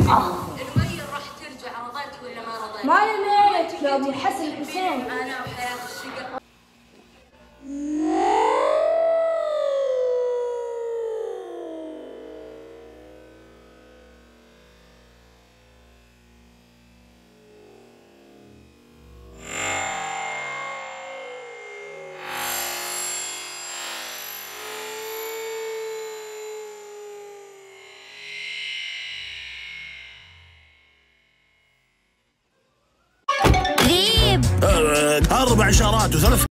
المية راح ترجع، رضيت ولا ما رضيت؟ ما لك يا ابو الحسن الحسين. انا وحياة الشقة. ذيب 4 إشارات و3